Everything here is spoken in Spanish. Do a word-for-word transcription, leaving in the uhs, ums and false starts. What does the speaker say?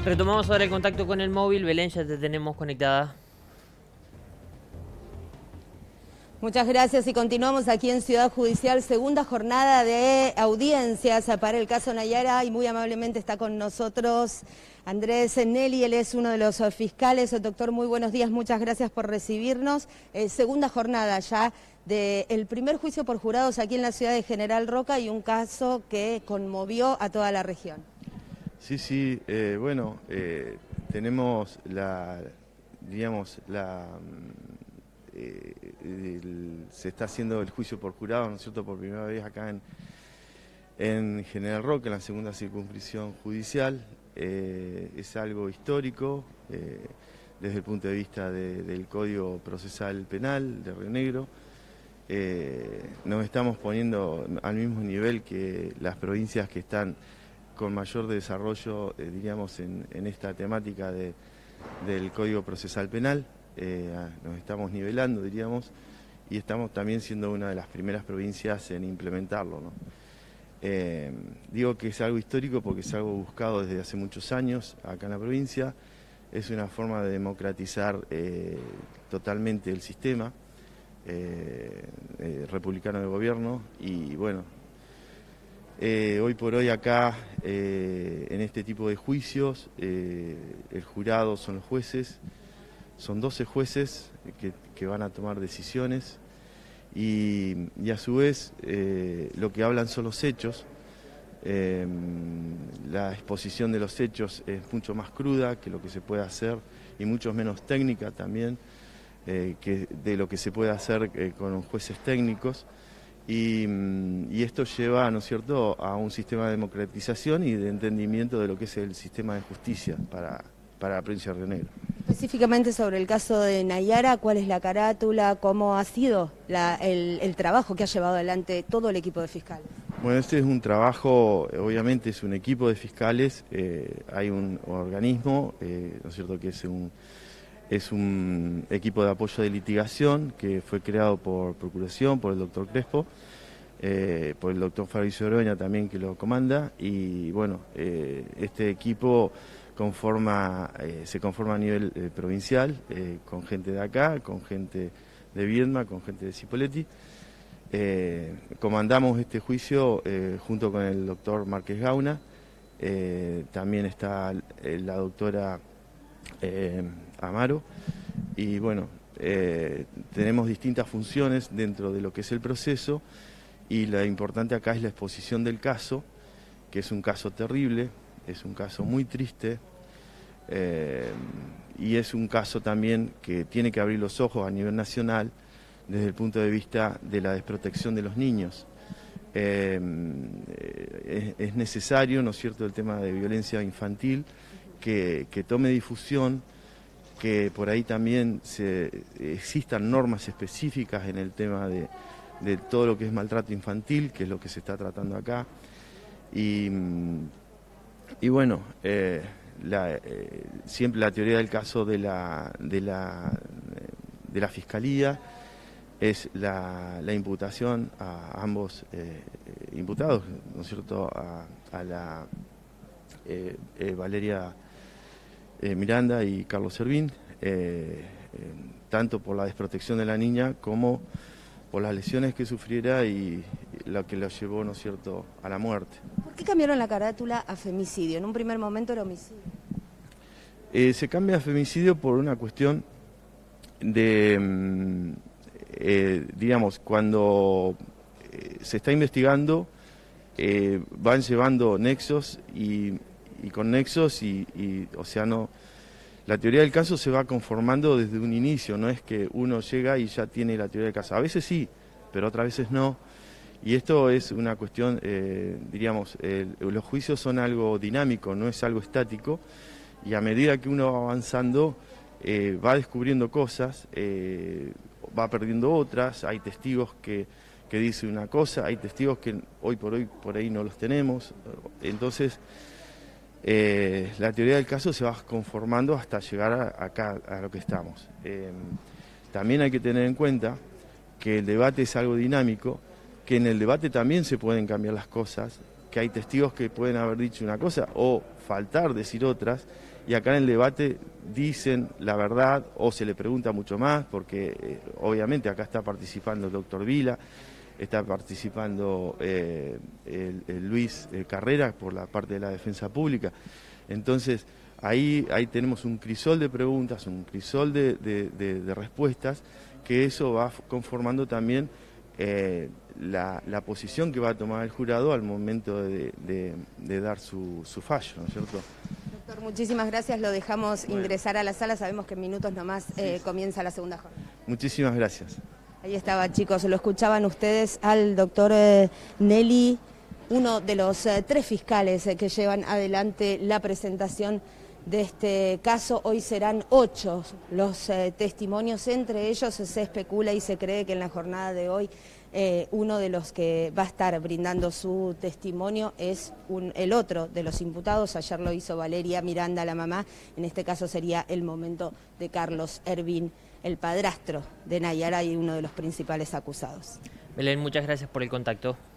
Retomamos ahora el contacto con el móvil. Belén, ya te tenemos conectada. Muchas gracias y continuamos aquí en Ciudad Judicial, segunda jornada de audiencias para el caso Nayara y muy amablemente está con nosotros Andrés Nelly, él es uno de los fiscales. Doctor, muy buenos días, muchas gracias por recibirnos. Eh, segunda jornada ya del primer juicio por jurados aquí en la ciudad de General Roca y un caso que conmovió a toda la región. Sí, sí, eh, bueno, eh, tenemos la, digamos, la... Eh, el, se está haciendo el juicio por jurado, ¿no es cierto?, por primera vez acá en, en General Roca, en la segunda circunscripción judicial. Eh, es algo histórico eh, desde el punto de vista de, del Código Procesal Penal de Río Negro. Eh, nos estamos poniendo al mismo nivel que las provincias que están con mayor desarrollo, eh, diríamos, en, en esta temática de, del Código Procesal Penal. Eh, nos estamos nivelando, diríamos, y estamos también siendo una de las primeras provincias en implementarlo, ¿no? Eh, digo que es algo histórico porque es algo buscado desde hace muchos años acá en la provincia. Es una forma de democratizar eh, totalmente el sistema eh, eh, republicano de gobierno y bueno, eh, hoy por hoy acá eh, en este tipo de juicios eh, el jurado son los jueces. Son doce jueces que, que van a tomar decisiones y, y a su vez eh, lo que hablan son los hechos. Eh, la exposición de los hechos es mucho más cruda que lo que se puede hacer y mucho menos técnica también eh, que de lo que se puede hacer eh, con jueces técnicos. Y, y esto lleva, ¿no es cierto?, a un sistema de democratización y de entendimiento de lo que es el sistema de justicia para, para la provincia de Río Negro. Específicamente sobre el caso de Nayara, ¿cuál es la carátula? ¿Cómo ha sido la, el, el trabajo que ha llevado adelante todo el equipo de fiscales? Bueno, este es un trabajo, obviamente es un equipo de fiscales, eh, hay un organismo, eh, ¿no es cierto?, que es un, es un equipo de apoyo de litigación que fue creado por Procuración, por el doctor Crespo, eh, por el doctor Fabricio Oroña también que lo comanda, y bueno, eh, este equipo conforma, eh, se conforma a nivel eh, provincial, eh, con gente de acá, con gente de Viedma, con gente de Cipolletti. Eh, comandamos este juicio eh, junto con el doctor Márquez Gauna, eh, también está eh, la doctora eh, Amaro, y bueno, eh, tenemos distintas funciones dentro de lo que es el proceso, y lo importante acá es la exposición del caso, que es un caso terrible, es un caso muy triste, eh, y es un caso también que tiene que abrir los ojos a nivel nacional desde el punto de vista de la desprotección de los niños. Eh, es, es necesario, ¿no es cierto?, el tema de violencia infantil, que, que tome difusión, que por ahí también se, existan normas específicas en el tema de, de todo lo que es maltrato infantil, que es lo que se está tratando acá. Y, y bueno, eh, la, eh, siempre la teoría del caso de la, de la, de la Fiscalía es la, la imputación a ambos eh, imputados, ¿no es cierto?, a, a la eh, eh, Valeria eh, Miranda y Carlos Servín, eh, eh, tanto por la desprotección de la niña como por las lesiones que sufriera y lo que lo llevó, ¿no es cierto?, a la muerte. ¿Por qué cambiaron la carátula a femicidio? En un primer momento era homicidio. Eh, se cambia a femicidio por una cuestión de, eh, digamos, cuando eh, se está investigando, eh, van llevando nexos y, y con nexos y, y, o sea, no... La teoría del caso se va conformando desde un inicio, no es que uno llega y ya tiene la teoría del caso. A veces sí, pero otras veces no. Y esto es una cuestión, eh, diríamos, eh, los juicios son algo dinámico, no es algo estático. Y a medida que uno va avanzando, eh, va descubriendo cosas, eh, va perdiendo otras. Hay testigos que, que dicen una cosa, hay testigos que hoy por hoy por ahí no los tenemos. Entonces... Eh, la teoría del caso se va conformando hasta llegar a, acá a lo que estamos. Eh, también hay que tener en cuenta que el debate es algo dinámico, que en el debate también se pueden cambiar las cosas, que hay testigos que pueden haber dicho una cosa o faltar decir otras, y acá en el debate dicen la verdad o se le pregunta mucho más, porque eh, obviamente acá está participando el doctor Vila, está participando eh, el, el Luis eh, Carrera por la parte de la defensa pública. Entonces ahí, ahí tenemos un crisol de preguntas, un crisol de, de, de, de respuestas, que eso va conformando también eh, la, la posición que va a tomar el jurado al momento de, de, de dar su, su fallo, ¿no es cierto? Doctor, muchísimas gracias, lo dejamos Bueno. ingresar a la sala, sabemos que en minutos nomás eh, Sí. comienza la segunda jornada. Muchísimas gracias. Ahí estaba, chicos, lo escuchaban ustedes al doctor eh, Nelly, uno de los eh, tres fiscales eh, que llevan adelante la presentación de este caso. Hoy serán ocho los eh, testimonios, entre ellos se especula y se cree que en la jornada de hoy eh, uno de los que va a estar brindando su testimonio es un, el otro de los imputados. Ayer lo hizo Valeria Miranda, la mamá, en este caso sería el momento de Carlos Ervin, el padrastro de Nayara y uno de los principales acusados. Belén, muchas gracias por el contacto.